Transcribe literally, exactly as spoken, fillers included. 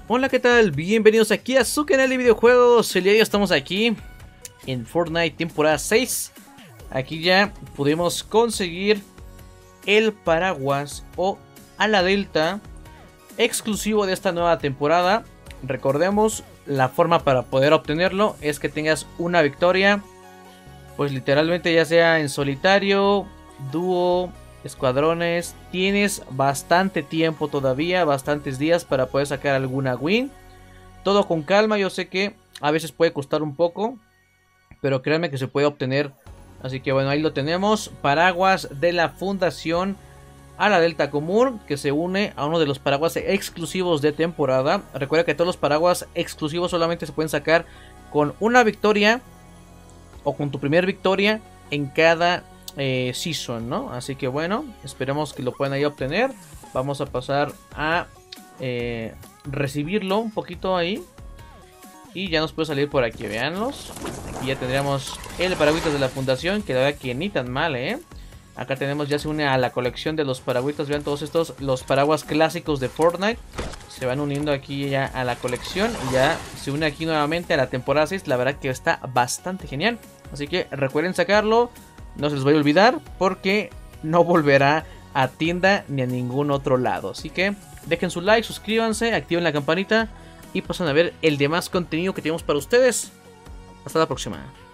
Hola, ¿qué tal? Bienvenidos aquí a su canal de videojuegos. El día de hoy estamos aquí en Fortnite temporada seis. Aquí ya pudimos conseguir el paraguas o ala delta exclusivo de esta nueva temporada. Recordemos, la forma para poder obtenerlo es que tengas una victoria, pues literalmente ya sea en solitario, dúo, escuadrones. Tienes bastante tiempo todavía, bastantes días para poder sacar alguna win. Todo con calma, yo sé que a veces puede costar un poco, pero créanme que se puede obtener. Así que bueno, ahí lo tenemos, paraguas de la fundación ala delta común, que se une a uno de los paraguas exclusivos de temporada. Recuerda que todos los paraguas exclusivos solamente se pueden sacar con una victoria o con tu primer victoria en cada eh, season, ¿no? Así que bueno, esperemos que lo puedan ahí obtener. Vamos a pasar a eh, recibirlo un poquito ahí. Y ya nos puede salir por aquí, veanlos. Aquí ya tendríamos el paraguitas de la fundación, que la verdad que ni tan mal, ¿eh? Acá tenemos, ya se une a la colección de los paraguitas. Vean todos estos, los paraguas clásicos de Fortnite. Se van uniendo aquí ya a la colección. Y ya se une aquí nuevamente a la temporada seis. La verdad que está bastante genial. Así que recuerden sacarlo. No se les vaya a olvidar, porque no volverá a tienda ni a ningún otro lado. Así que dejen su like, suscríbanse, activen la campanita y pasen a ver el demás contenido que tenemos para ustedes. Hasta la próxima.